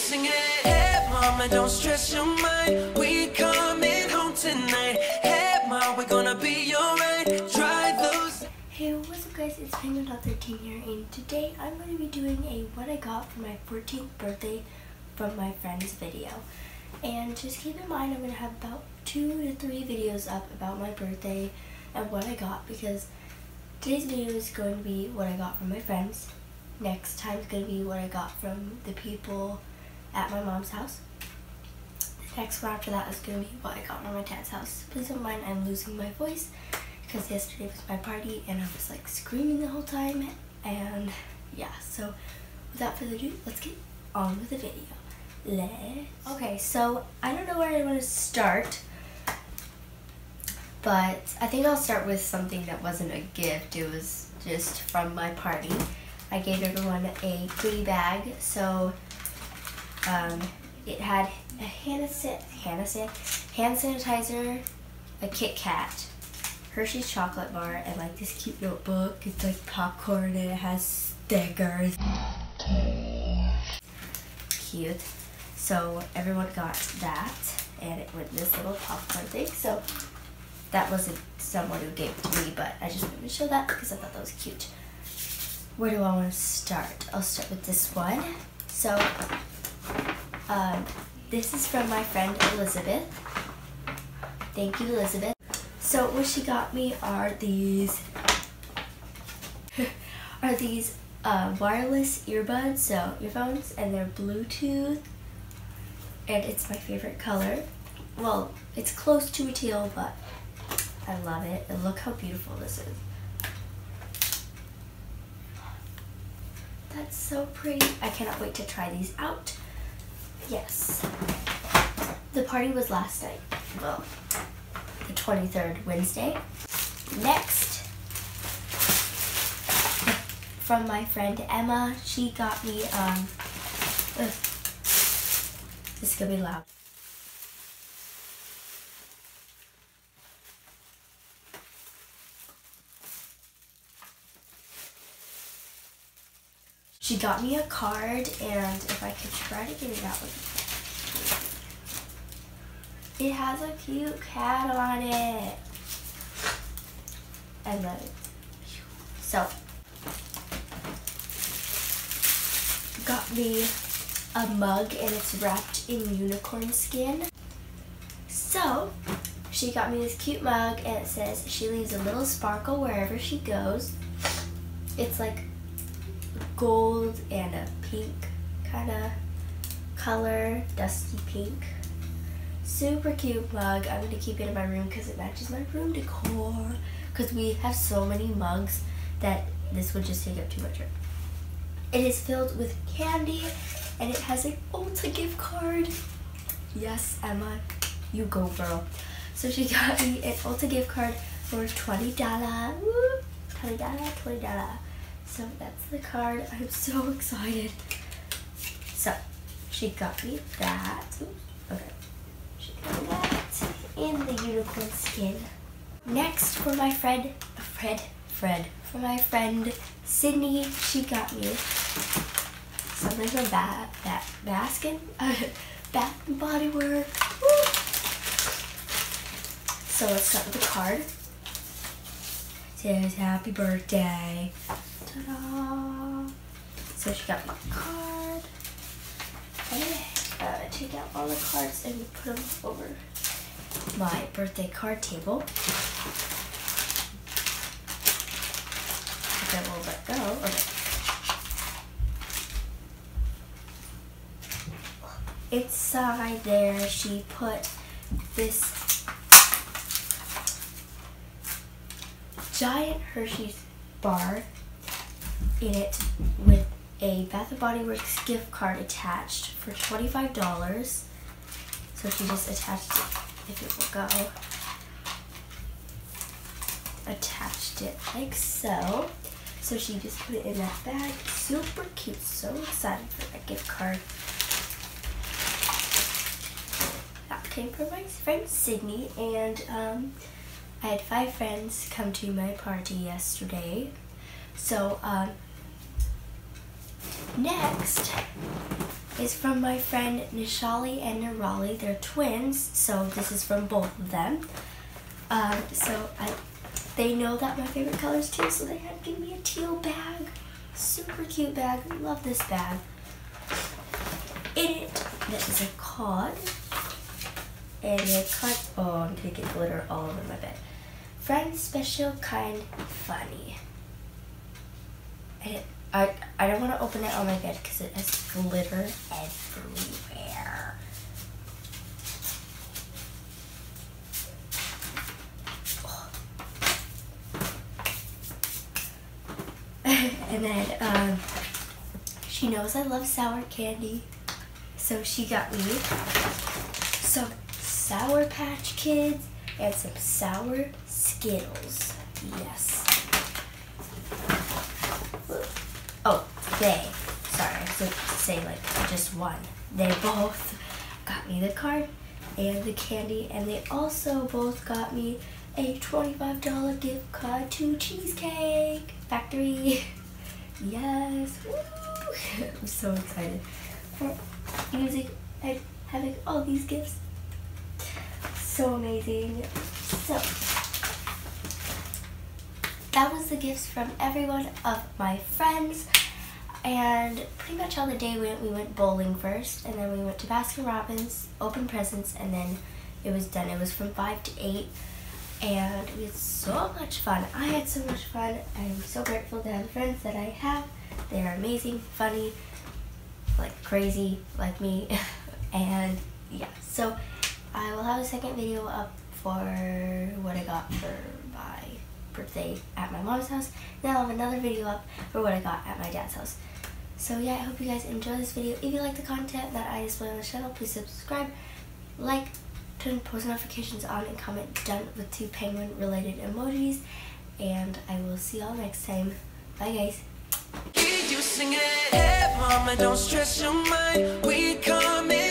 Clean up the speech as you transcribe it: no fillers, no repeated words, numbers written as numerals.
singing, hey mama, don't stress your mind. We coming home tonight. Hey mom, we're gonna be alright. Try those. Hey, what's up guys, it's Penguin.13 here, and today I'm going to be doing a what I got for my 14th birthday from my friend's video. And just keep in mind, I'm going to have about 2 to 3 videos up about my birthday and what I got, because today's video is going to be what I got from my friends. Next time is going to be what I got from the people at my mom's house. The next one after that is going to be what I got from my dad's house. Please don't mind, I'm losing my voice because yesterday was my party and I was like screaming the whole time, and yeah, so without further ado, let's get on with the video. Okay, so I don't know where I want to start, but I think I'll start with something that wasn't a gift. It was just from my party. I gave everyone a goodie bag, so it had a hand sanitizer, a Kit Kat, Hershey's chocolate bar, and like this cute notebook. It's like popcorn and it has stickers. Cute. So everyone got that, and it went in this little popcorn thing. So that wasn't someone who gave it to me, but I just wanted to show that because I thought that was cute. Where do I want to start? I'll start with this one. So this is from my friend Elizabeth. Thank you, Elizabeth. So what she got me are these wireless earbuds, so earphones, and they're Bluetooth, and it's my favorite color. Well, it's close to a teal, but I love it, and look how beautiful this is. That's so pretty. I cannot wait to try these out. Yes. The party was last night. Well, the 23rd, Wednesday. Next, from my friend Emma, she got me, this is gonna be loud. She got me a card, and if I could try to get it out, it has a cute cat on it. I love it. So, got me a mug, and it's wrapped in unicorn skin. So, she got me this cute mug, and it says she leaves a little sparkle wherever she goes. It's like gold and a pink kind of color, dusty pink. Super cute mug. I'm going to keep it in my room because it matches my room decor, because we have so many mugs that this would just take up too much room. It is filled with candy, and it has an Ulta gift card. Yes, Emma, you go girl. So she got me an Ulta gift card for $20. Woo! $20. So that's the card. I'm so excited. So she got me that. Oops, okay. She got me that in the unicorn skin. Next, for my friend Sydney, she got me something from Bath and Body Works. Woo! So let's start with the card. It says happy birthday. Ta-da! So she got my card. And take out all the cards and put them over my birthday card table. Then we'll let go. Okay. Inside there, she put this giant Hershey's bar in it with a Bath & Body Works gift card attached for $25. So she just attached it, if it will go. Attached it like so. So she just put it in that bag. Super cute. So excited for that gift card. That came from my friend Sydney, and I had 5 friends come to my party yesterday. So next, is from my friend Nishali and Nirali. They're twins, so this is from both of them. They know that my favorite color is teal, so they had to give me a teal bag. Super cute bag. Love this bag. In it, there is a card. And the card, oh, I'm taking glitter all over my bed. Friend, special, kind, funny. And I don't want to open it on my bed because it has glitter everywhere. Oh. And then she knows I love sour candy, so she got me some Sour Patch Kids and some sour Skittles. Yes. Oh, sorry, I should say like just one. They both got me the card and the candy, and they also both got me a $25 gift card to Cheesecake Factory. Yes, woo! I'm so excited for music and having all these gifts. So amazing. So that was the gifts from every one of my friends, and pretty much how the day went. We went bowling first, and then we went to Baskin Robbins, opened presents, and then it was done. It was from 5 to 8, and we had so much fun. I had so much fun. I'm so grateful to have the friends that I have. They're amazing, funny, like crazy, like me, and yeah. So I will have a second video up for what I got for my birthday at my mom's house. Then I'll have another video up for what I got at my dad's house. So yeah, I hope you guys enjoy this video. If you like the content that I display on the channel, please subscribe, like, turn post notifications on, and comment done with 2 penguin related emojis. And I will see y'all next time. Bye guys. Hear you singing, hey mama, don't stress your mind. We coming